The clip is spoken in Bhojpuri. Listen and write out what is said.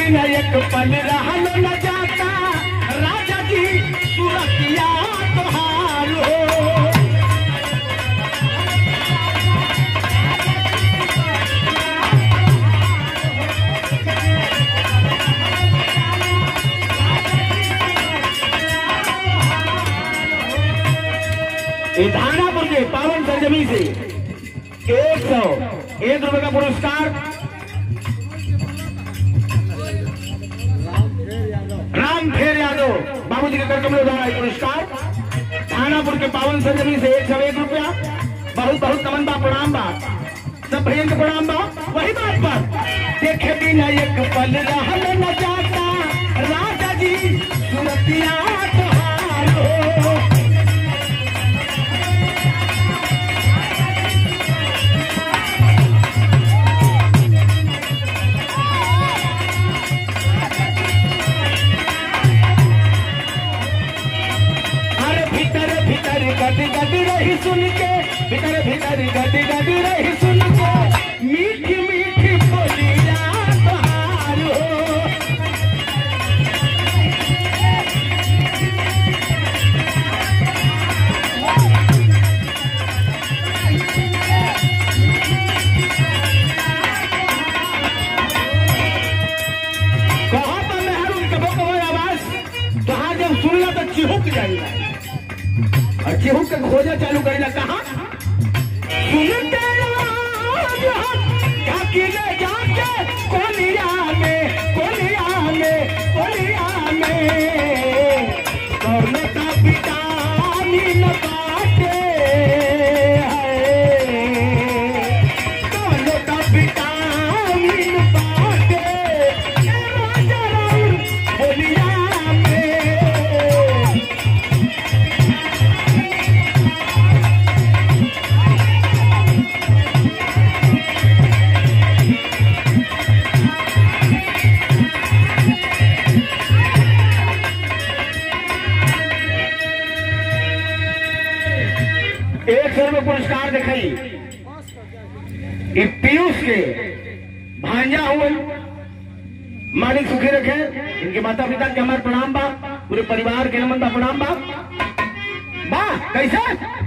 दिन एक पल रहल न जाता राजा जी सुरतिया तोहार हो। धानापुर के पावन सरजमी से 101 रुपए का पुरस्कार राम फेर यादव बाबूजी के करकमलों द्वारा पुरस्कार। धानापुर के पावन सरजमी से 101 रुपया। बहुत बहुत नमन बा, प्रणाम बा, सब भैया के प्रणाम बा। वही बात पर देखे दिन एक पल रहल न जाता राजा जी सुरतिया तोहार हो। गदी गदी रही सुन के भीतर भीतर गदी गदी रही सुन के मीठी मीठी बोलिया तोहार हो। कहा तो मेहर उनके कबो आवाज कहा जब सुनला तो चिहुक जाएगा और केहू के खोजा चालू करेला कहा सुनते जाके कोलिया में कोलिया में कोलिया में कौन का विटामिन बाटे है कौन का विटामिन बाटे बोलिया पुरस्कार दिखाई पीयूष के भांजा हुए मालिक सुखी रखे। इनके माता पिता के हमारे प्रणाम बा, पूरे परिवार के नमन बा, प्रणाम बा। कैसे